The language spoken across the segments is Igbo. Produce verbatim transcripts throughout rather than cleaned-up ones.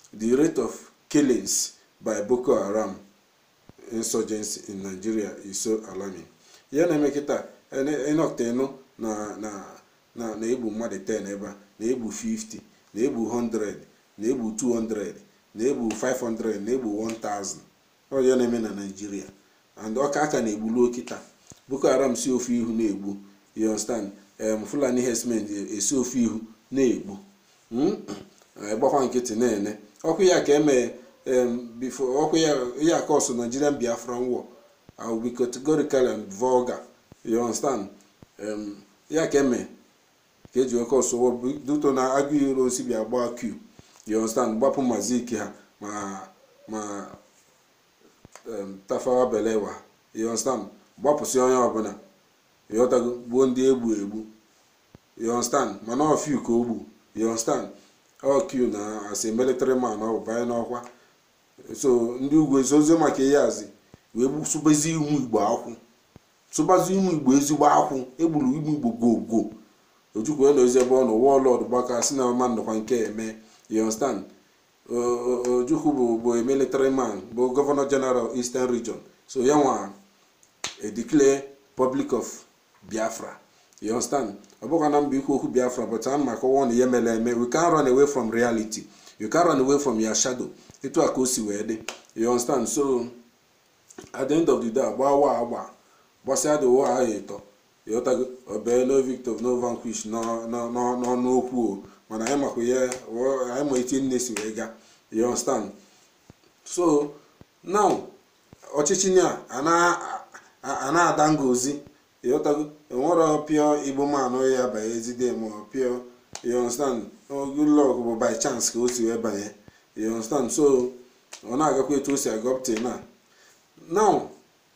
the rate of killings by Boko Haram insurgents in Nigeria is so alarming. Ya na-eme kịta enọktenu na na na na-egbu mmadụ ten ebe a, na-egbu fifty, na-egbu one hundred, na-egbu two hundred, na-egbu five hundred, na-egbu one thousand. Ọ ya na-eme na Nigeria. And ọka aka na-egbulu kịta. Boko Haram si ofu ihu na-egbu. You understand? Um, Fulani herdsmen esi ofu ihu na-egbu. Gbakwa nkịtị na-ene. Ọkụ ya ka eme before ọkụ ya ya cause Nigerian Biafran war. I will be categorical and vulgar. You understand? Um, ya ka eme ka eji cause war duto na agụ iro si bịa gba Q. You understand? Gbapụ maziki ha ma ma um, Tafawa Balewa. You understand? Gbapụsị onye ọbụla. You gbuo ndị egbu egbu. You understand? Mana ọ few ka ogbu. You understand? All Q na as a military man ọ banye n'ọkwa. So ndị ugwu ezozo maka ihe azi wee gbu sụbazi ụmụ Igbo akwụ. Sụbazi ụmụ Igbo ezigbo akwụ. Egburu ụmụ Igbo gogo. Ojukwu eno eze ebe ọ nọ warlord gbaka si na man nọkwa nke eme. You understand? Ojukwu bụ bụ a military man, bụ Governor General Eastern Region. So ya nwa a declare public of Biafra. You understand? Obokana mbiko okwu Biafra, but I'm maka one yemele eme. We can't run away from reality. You can't run away from your shadow. Itu akosi wede. You understand? So at the end of the day, wa wa wa. Bossa the wa eto. You otago obey no victor, no vanquish, no no no no no ku. Mana I mako ye, I am eighteen nesi wega. You understand? So now ochichinya ana ana adangozi. You otago enwere pure Igbo man no ya ba ezide mo pure. You understand? Oh, good luck by chance ka o si wee banye. You understand? So ọ na-agakwa etu o si aga up till now. Now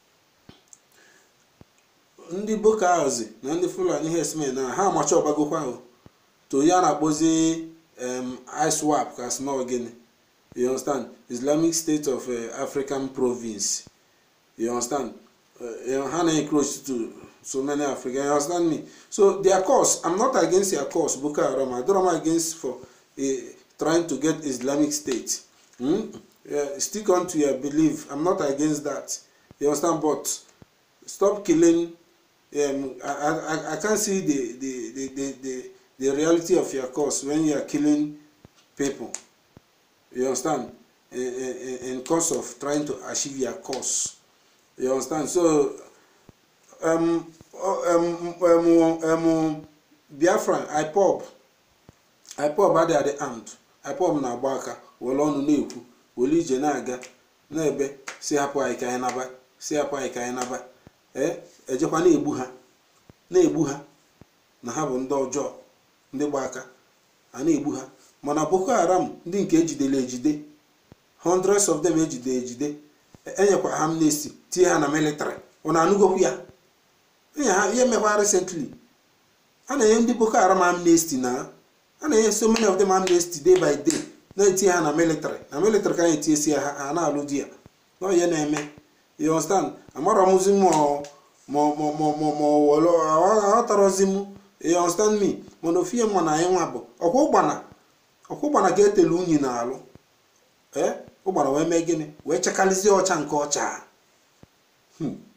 ndị Boko Haram na ndị Fulani herdsmen na ha amacha ọgbagokwa ahụ to ya na-akpọzi um, I SWAP ka small gịnị. You understand? Islamic State of uh, African Province. You understand? Uh, ha na-encroach to so many Africans. You understand me? So their cause, I'm not against their cause, Boko Haram. I don't am against for uh, trying to get Islamic State. Hmm? Uh, stick on to your belief. I'm not against that. You understand? But stop killing. Um, I, I, I can't see the, the, the, the, the, the reality of your cause when you are killing people. You understand? In, in, in cause of trying to achieve your cause. You understand? So, um, um, um, um, Biafran, I pop. I pop at the end. I pop na baka. Wolonu neku. Woli jenaga. Nebe. Si hapo aika enaba. Si hapo aika enaba. Eh? Ejekwa na egbu ha. Na egbu ha. Na ha bụ ndị ọjọọ. Ndị gbaka. A na egbu ha. Mana Boko Haram ndị nke ejidele ejide. Hundreds of them ejide ejide. Enyekwa amnesty. Tie ha na military. Ona anugokwu ya. Yeah, yeah, me recently. And I am the Boko Haram amnesty now. And I have so many of them amnesty day by day. No, it's here na military. Na military can it is here and aludia. No, you name. You understand? I'm not a Muslim more, more, more, more, more, more, more, you understand me? Monofia mana yenwabo. Okubana. Okubana get the luni na alu. Eh? Obana we megini. We chakalizi ocha nke ocha. Hmm.